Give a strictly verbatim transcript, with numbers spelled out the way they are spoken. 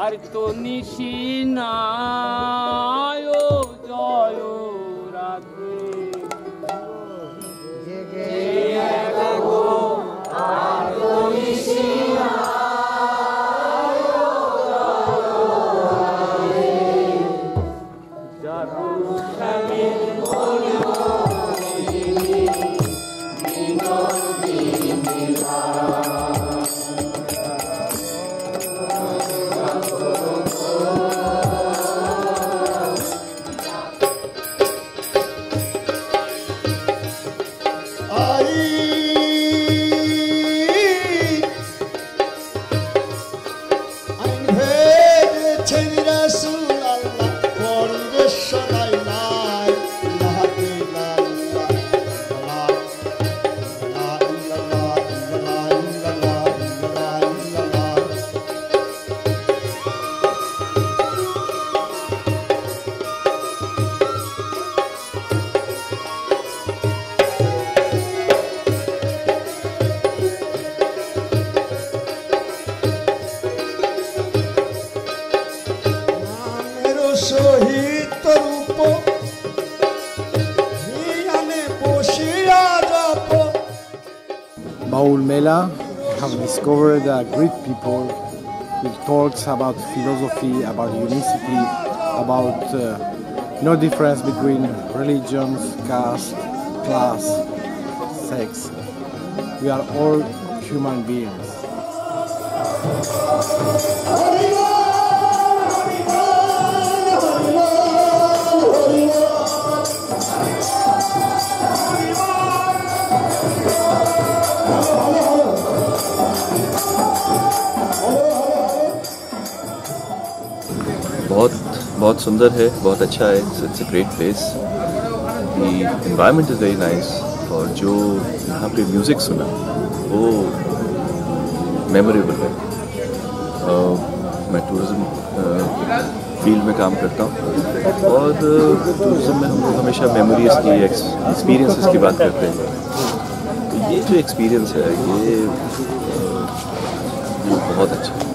আর তো নিশি নাই ও জয় রাধে জেগে থাকো আর তো নিশি নাই ও জয় রাধে যারু স্বামীর মনোরিনী বিনোদিনী শহীদ রূপ হিয়ানে বসিয়া যাপ Baul Mela have discovered a great people who talks about philosophy, about unicity, about uh, no difference between religions, caste, class, sex. We are all human beings. बहुत बहुत सुंदर है, बहुत अच्छा है. It's a great place. The environment is very nice. और जो यहाँ पे म्यूज़िक सुना वो मेमोरेबल है. uh, मैं टूरिज़्म फील्ड में काम करता हूँ और टूरिज़्म में हम लोग हमेशा मेमोरीज़ की, एक्सपीरियंसेस की बात करते हैं. तो ये जो एक्सपीरियंस है ये, ये बहुत अच्छा है.